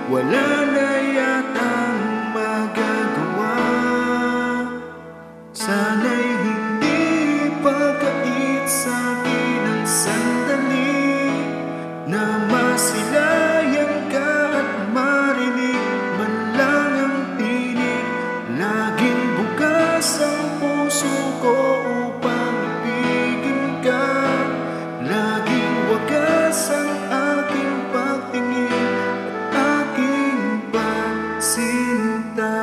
wala na yatang magagawa. Sana'y hindi pagkait sa'kin ang sandali na masilayan ka at marinig man lang ang tinig. Laging bukas ang puso ko upang ibigin ka. Laging wagas ang aking pagtingin at aking pagsinta.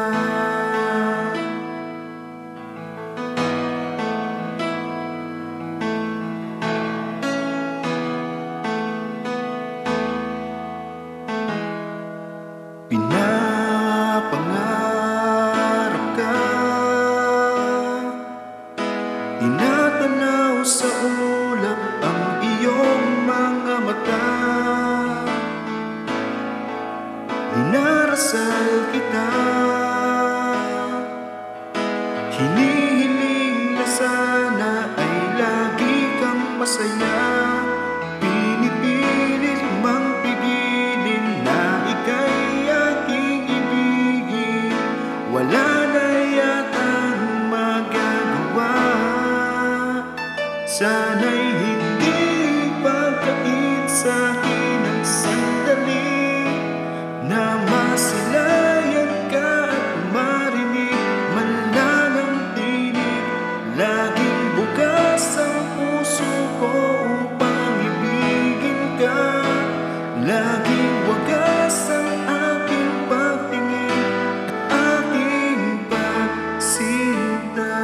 Pinapangarap ka, tinatanaw sa ulap ang iyong mga mata. Dinarasal kita, hinihiling na sana ay lagi kang masaya. Pinipilit mang pigilin na ika'y aking ibigin, wala na yatang magagawa. Sana'y hindi pagkait sa'kin ang sandali na masilayan ka at marinig man lang ang tinig. Laging bukas ang puso ko upang ibigin ka. Laging wagas ang aking pagtingin at aking pagsinta.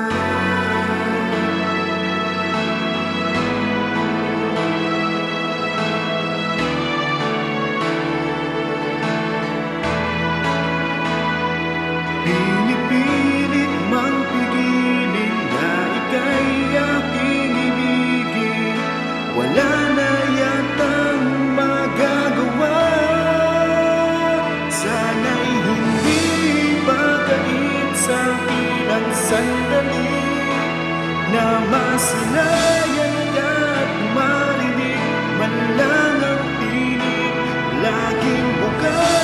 Pinipilit mang pigilin na ika'y aking ibigin, wala na yatang magagawa. Sana'y hindi pagkait sa'kin ang sandali na masilayan ka at marinig man lang ang tinig. Laging bukas